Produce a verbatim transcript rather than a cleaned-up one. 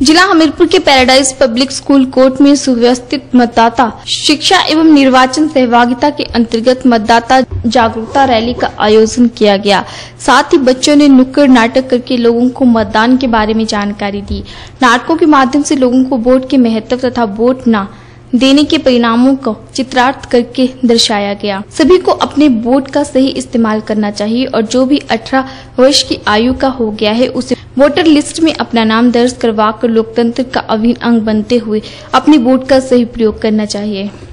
जिला हमीरपुर के paradise public school court में सुव्यवस्थित मतदाता शिक्षा एवं निर्वाचन सहभागिता के अंतर्गत मतदाता जागरूकता रैली का आयोजन किया गया। साथ ही बच्चों ने नुक्कड़ नाटक करके लोगों को मतदान के बारे में जानकारी दी। नाटकों के माध्यम से लोगों को वोट के महत्व तथा वोट न देने के परिणामों को चित्रार्थ करके दर्शाया गया। सभी को अपने वोट का सही इस्तेमाल करना चाहिए और जो भी अठारह वर्ष की आयु का हो गया है उसे वोटर लिस्ट में अपना नाम दर्ज करवा कर लोकतंत्र का अभिन्न अंग बनते हुए अपने वोट का सही प्रयोग करना चाहिए।